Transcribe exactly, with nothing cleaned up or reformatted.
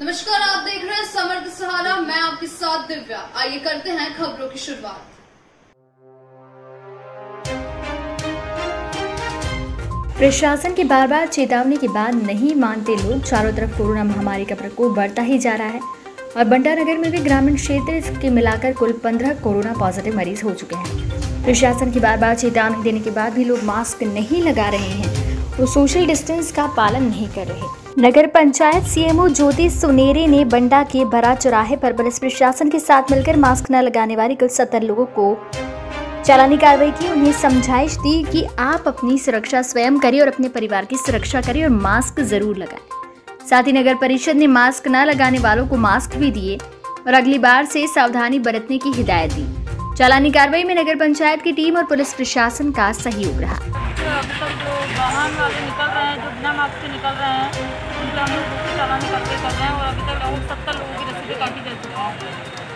नमस्कार, आप देख रहे हैं समर्थ सहारा। मैं आपके साथ दिव्या। आइए करते हैं खबरों की शुरुआत। प्रशासन की बार बार चेतावनी के बाद नहीं मानते लोग। चारों तरफ कोरोना महामारी का प्रकोप बढ़ता ही जा रहा है और बंटा नगर में भी ग्रामीण क्षेत्र के मिलाकर कुल पंद्रह कोरोना पॉजिटिव मरीज हो चुके हैं। प्रशासन की बार बार चेतावनी देने के बाद भी लोग मास्क नहीं लगा रहे हैं और सोशल डिस्टेंस का पालन नहीं कर रहे। नगर पंचायत सीएमओ ज्योति सुनेरे ने बंडा के बड़ा चौराहे पर पुलिस प्रशासन के साथ मिलकर मास्क न लगाने वाले कुल सत्तर लोगों को चालानी कार्रवाई की। उन्हें समझाइश दी कि आप अपनी सुरक्षा स्वयं करें और अपने परिवार की सुरक्षा करें और मास्क जरूर लगाएं। साथ ही नगर परिषद ने मास्क न लगाने वालों को मास्क भी दिए और अगली बार से सावधानी बरतने की हिदायत दी। चालानी कार्रवाई में नगर पंचायत की टीम और पुलिस प्रशासन का सहयोग रहा। अभी तक जो वाहन वाले निकल रहे हैं, जो बिना मास्क से निकल रहे हैं, उनके हम लोग चालानी करके कर रहे हैं और अभी तक लगभग सत्तर लोगों की रसीदें काटी जा चुकी हैं।